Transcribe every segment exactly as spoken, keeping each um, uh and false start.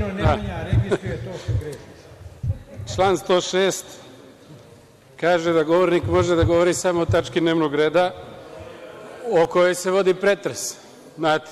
jedino Nemanja registruje to što greši. Član sto šest kaže da govornik može da govori samo o tački dnevnog reda o kojoj se vodi pretres. Znate,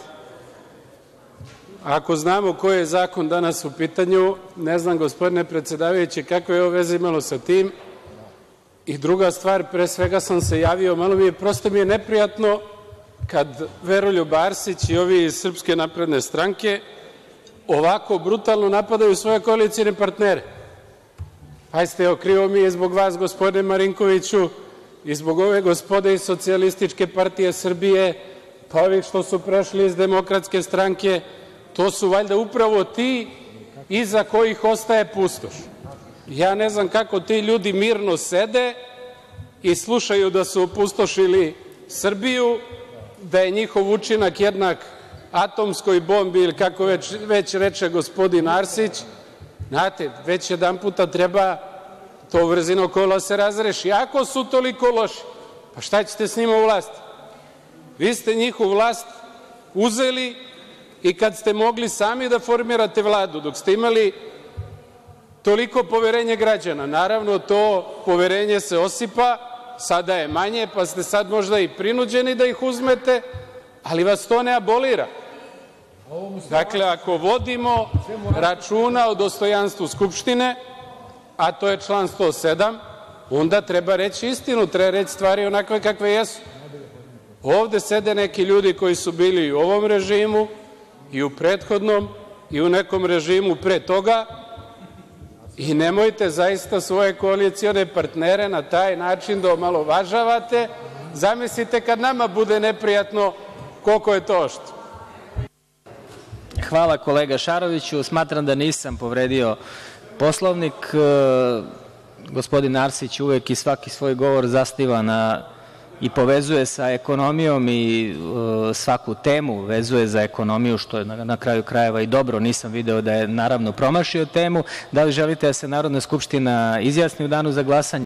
ako znamo koji je zakon danas u pitanju, ne znam, gospodine predsedavajući, kakve je ovo veze imalo sa tim. I druga stvar, pre svega sam se javio, malo mi je, prosto mi je neprijatno kad Veroljub Arsić i ovi iz Srpske napredne stranke ovako brutalno napadaju svoje koalicione partnere. Pazite, evo, krivo mi je zbog vas, gospodine Marinkoviću, i zbog ove gospode iz Socijalističke partije Srbije, pa ovih što su prešli iz Demokratske stranke, to su valjda upravo ti iza kojih ostaje pustoš. Ja ne znam kako ti ljudi mirno sede i slušaju da su opustošili Srbiju, da je njihov učinak jednak atomskoj bombi ili kako već, već reče gospodin Arsić. Znate, već jedan puta treba to vrzino kola se razreši. Ako su toliko loši, pa šta ćete s njima u vlasti? Vi ste njihovu vlast uzeli i kad ste mogli sami da formirate Vladu, dok ste imali toliko poverenje građana, naravno to poverenje se osipa, sada je manje, pa ste sad možda i prinuđeni da ih uzmete, ali vas to ne abolira. Dakle, ako vodimo računa o dostojanstvu Skupštine, a to je član sto sedam, onda treba reći istinu, treba reći stvari onakve kakve jesu. Ovde sede neki ljudi koji su bili i u ovom režimu, i u prethodnom, i u nekom režimu pre toga, i nemojte zaista svoje koalicione partnere na taj način da omalovažavate. Zamislite kad nama bude neprijatno koliko je to oštro. Hvala, kolega Šaroviću. Smatram da nisam povredio Poslovnik. Gospodin Arsić uvek i svaki svoj govor zasniva na i povezuje sa ekonomijom i svaku temu vezuje za ekonomiju, što je na kraju krajeva i dobro. Nisam video da je naravno promašio temu. Da li želite da se Narodna skupština izjasni u danu za glasanje?